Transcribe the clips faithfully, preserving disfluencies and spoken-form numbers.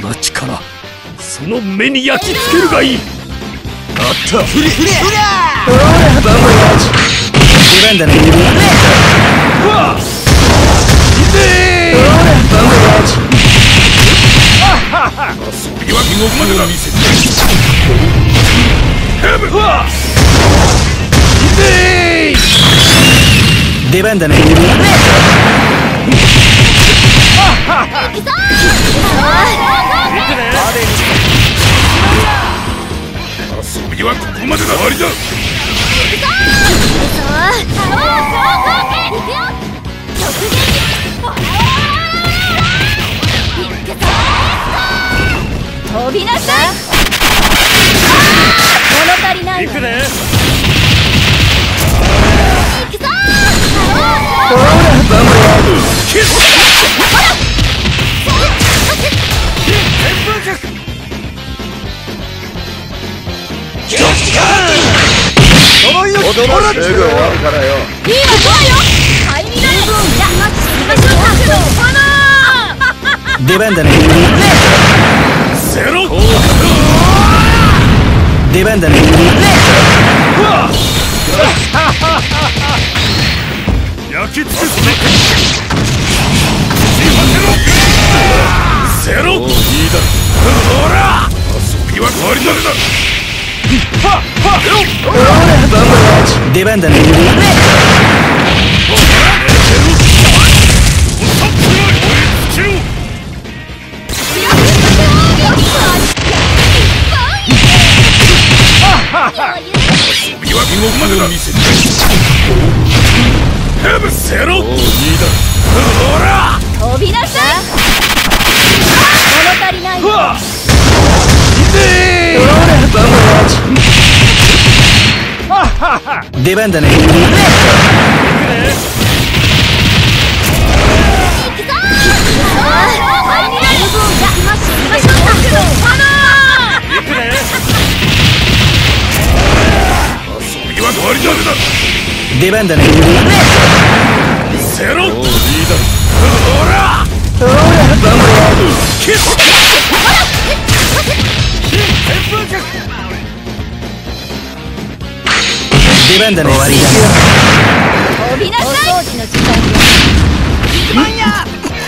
な力、その目に焼き付けるがいい。あった。フリフリフリャー。ほらバンバヤージ。出番だね。うわっ。いてー。ほらバンバヤージ。遊びは地獄までだ。見せて。ヘブ。うわっ。いてー。出番だね。行くぞ。遊びはここまでだ。終わりだ。 飛びなさい。物足りない。行くね。行くぞ。ほらバンバヤード。 踊るすぐ終わるからよ。 いいわ、そうよ。買いになれ。じゃあ、行きましょう。 出番だね。 ゼロ。 出番だね。 焼き付けそのゼロ。いいだ。ほら。遊びは終わりだ。 出番だね。 指は地獄までだ。見せて。ヘブゼロ。いいだ。ほら。 飛びなさい。物足りない。 出番だね。出番だね。 ゼロ。いいだ。ほら。 ほらバンバヤード。出番だね。終わりだ。 飛びなさい。お掃除の時間よ。行くまんや。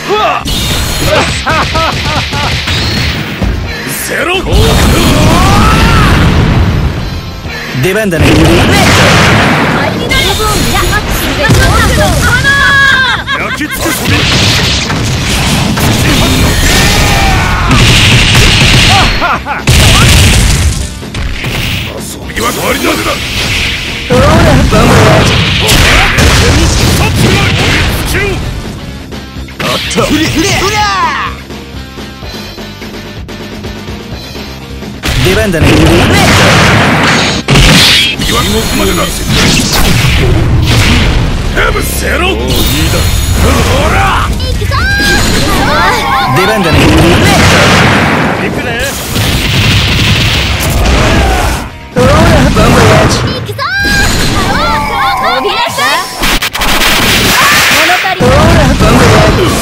ゼロ。 出番だね。 焼き付けそび。遊びは終わりだ。 ほらバンバヤージ。 あった。 フリフリフリャー。出番だね。 指はここまでだ。ヘブゼロ。いいだ。ほら。 行くぞ。 出番だね。 行くね。 ほらバンバヤージ。 行くぞ。飛びなさい。物足りほない。 らバンバヤード。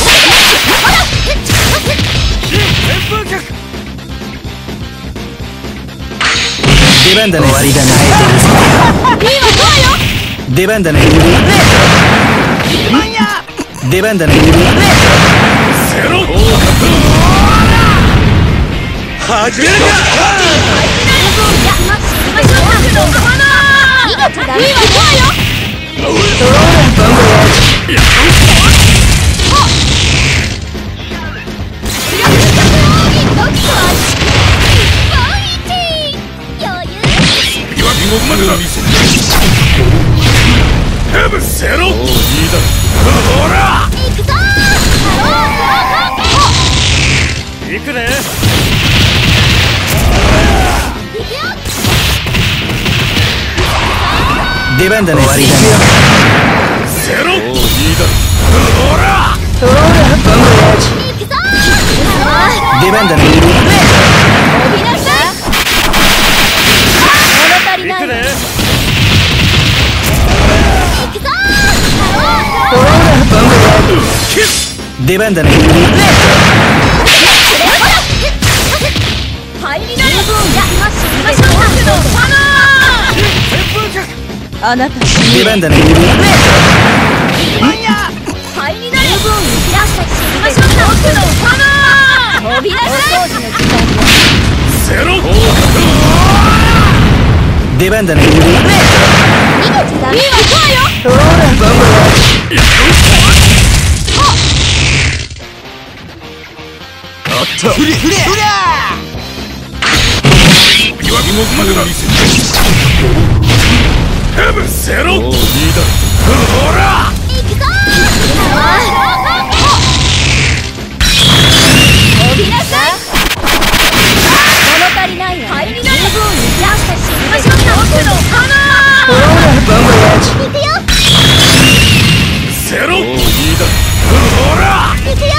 出番だね。終わりだね。 いいわ、そうよ。 出番だね。出番だね。 ゼロ。はじめだ。地獄までだ。ヘブゼロ。いいだ。ほら。 行くぞ。 行くね。 行くよ。 出番だね。終わりだね。 ゼロ。いいだ。ほら。 ほらバンバヤージ。 行くぞ。 出番だね。 飛びなさい。物足りない。 行くね。 行くぞ。 ほらバンバヤード。出番だね。 あなた出番だね。 灰になる。十分にラストしましょう。奥の炎飛びなさい。お掃除の時間よ。 ゼロ出番だね。 逃げちゃダメ。いいわ、行くわよ。 ほら、バンバあったフリフリフリ弱みもまでだヘブンゼロもういいだほら行くぞー。飛びなさい。物足りないわ。灰になる。十分にラストしましょう。奥の炎ほら、バンバヤージ。 行くよ。 ゼロもういいだほら行くよ。行くよ。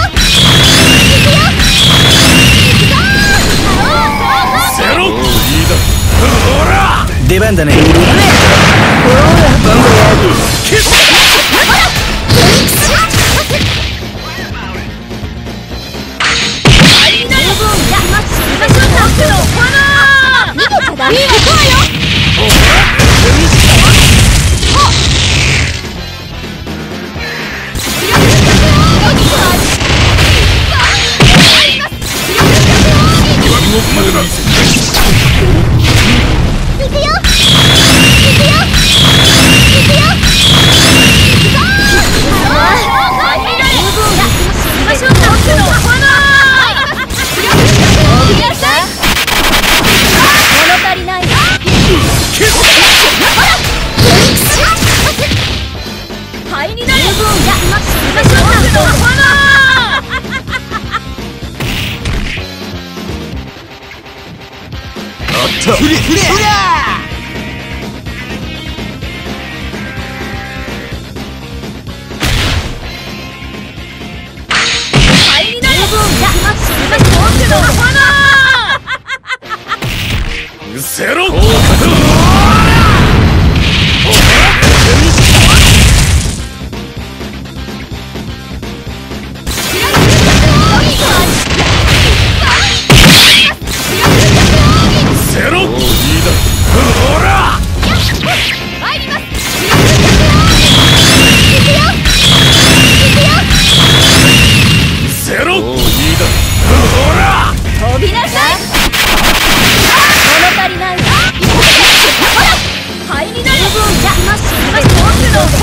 ゼロもういいだほら出番だね。ほら、バンバヤージ。 いいわ、行くわよ。 弱みもまでだ行くよ。行くよ。行くよ。 フリフリフリゼロゼロもういいだほら参ります。 ゼロもういいだほら飛びなさい。物足りないわ。灰になる。十分じゃましまし奥の炎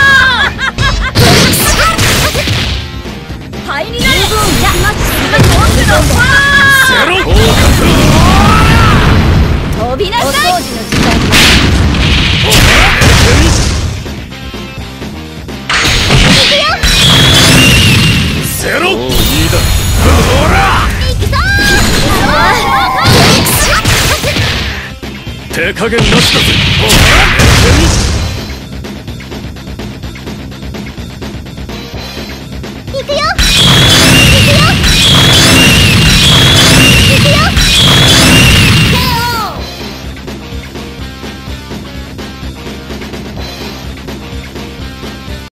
灰になる。十分じゃましまし奥の炎ゼロ飛びなさい。お掃除の時間よ。 ゼロもういいだほら行くぞー。 手加減なしだぜ